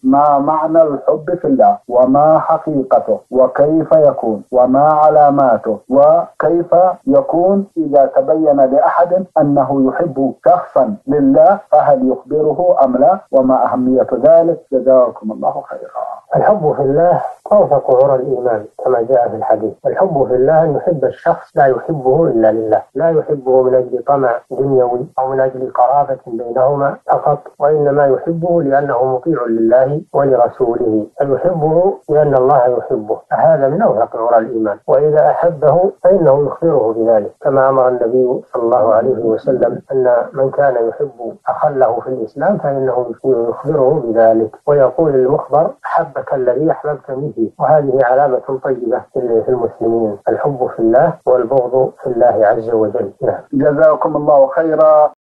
ما معنى الحب في الله، وما حقيقته، وكيف يكون، وما علاماته، وكيف يكون إذا تبين لأحد أنه يحب شخصا لله فهل يخبره أم لا، وما أهمية ذلك؟ جزاكم الله خيرا. الحب في الله أوثق عرى الإيمان كما جاء في الحديث. الحب في الله أن يحب الشخص لا يحبه إلا لله، لا يحبه من أجل طمع دنيوي أو من أجل قرابة بينهما فقط، وإنما يحبه لأنه مطيع لله ولرسوله، فيحبه لأن الله يحبه، فهذا من أوثق عرى الإيمان. وإذا أحبه فإنه يخبره بذلك، كما أمر النبي صلى الله عليه وسلم أن من كان يحب أخا له في الإسلام فإنه يخبره بذلك، ويقول المخبر أحبك الذي أحببتني فيه. وهذه علامة طيبة في المسلمين، الحب في الله والبغض في الله عز وجل. جزاكم الله خيرا.